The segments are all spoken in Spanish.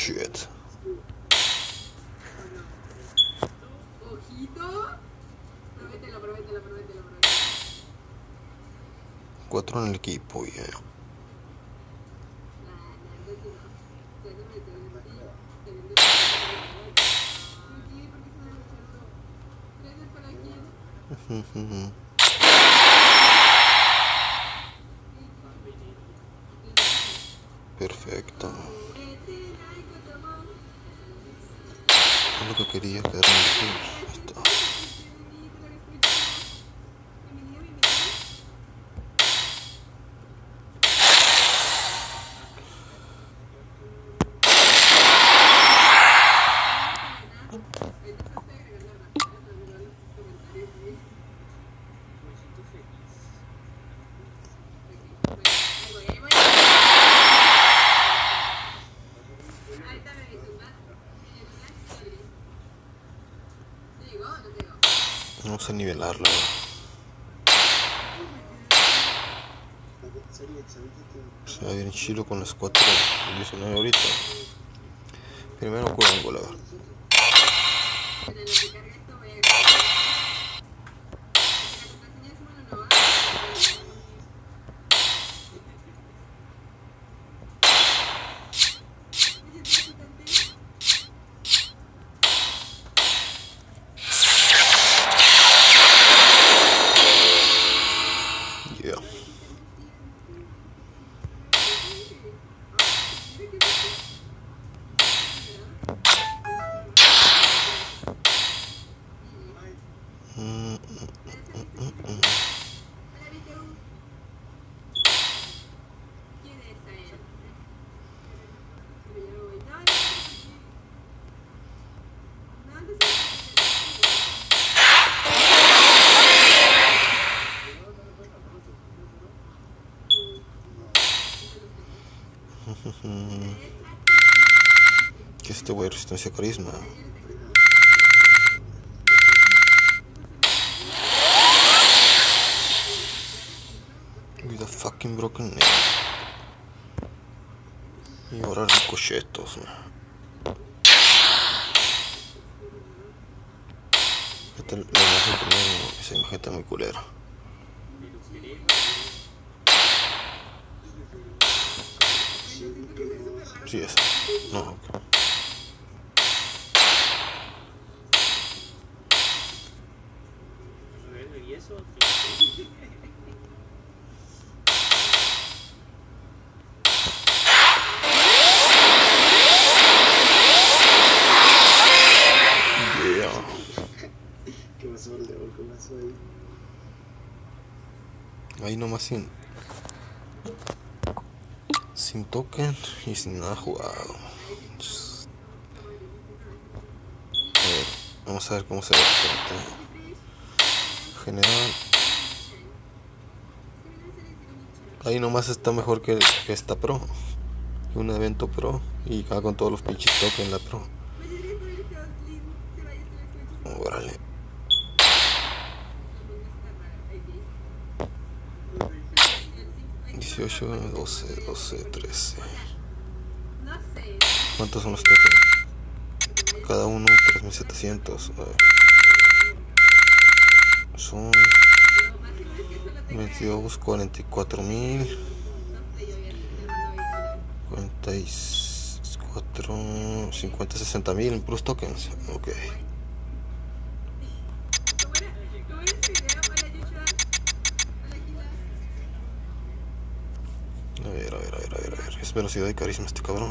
shit. Ojito. Promételo. 4 en el equipo, yeah. Perfecto. Es lo que quería, quedar en el equipo. Está. Vamos a nivelarla. Se va bien chilo con las 4:19 ahorita. Primero curango, la verdad. Que este güey resistencia carisma. With a fucking broken nail. Y ahora ricochetos, esta es la imagen primero, esa imagen está muy culera. Sí, esa. No, ok. Ahí nomás sin token y sin nada jugado. A ver, vamos a ver cómo se ve. General. Ahí nomás está mejor que esta pro. Que un evento pro. Y acá con todos los pinches tokens la pro. Órale. 18, 12, 13. ¿Cuántos son los tokens? Cada uno 3700. Son 22, 44,000. 44, 50, 60,000 en puros tokens. Ok. A ver. Es velocidad y carisma este cabrón.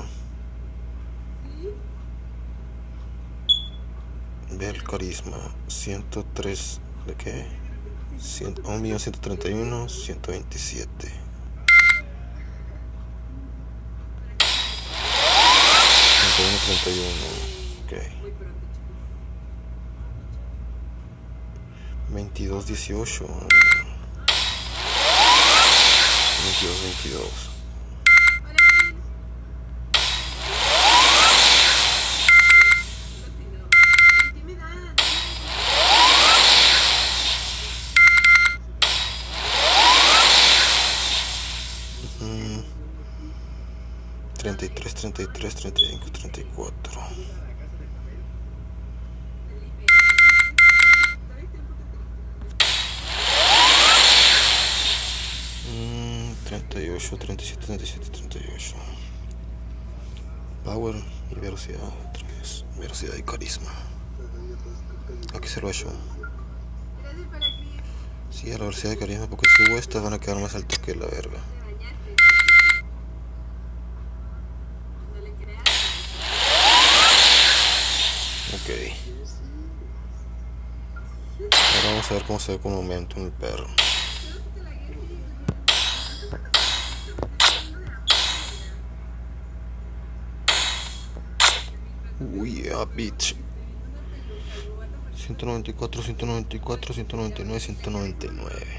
Ve el carisma. 103. ¿De qué? 1.131.000, 127. 31. Ok. 22.18. 22. 33, 33, 35, 34. Mm, 38, 37, 37, 38. Power y velocidad. Otra vez. Velocidad y carisma. Aquí se lo he hecho. Gracias para Cris. Sí, a la velocidad de carisma, porque si subo estas van a quedar más altos que la verga. Te bañaste. No le creas. Ok. Ahora vamos a ver cómo se ve con aumento en el perro. Uy, yeah, bitch. 194, 194, 199, 199.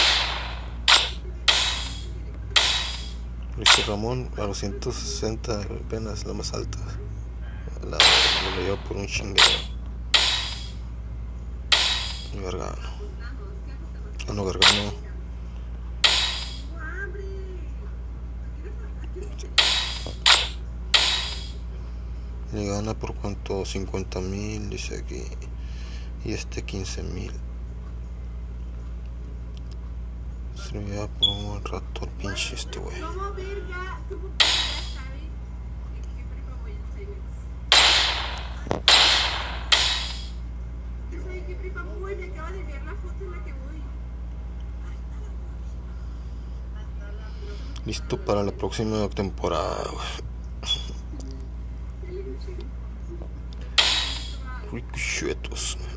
Luis Ramón a los 160 apenas la más alta. La me dio por un chinguero. Gargano. Ah, no, Gargano. Le gana por cuánto, 50,000, dice aquí. Y este 15,000. Se lo lleva por un buen rato el pinche este güey. ¿Cómo verga? ¿Cómo verga sabe en qué prepa voy en Cybex? Yo sé en qué prepa voy, me acaba de enviar la foto en la que voy. Listo para la próxima temporada, güey. Ricochetos.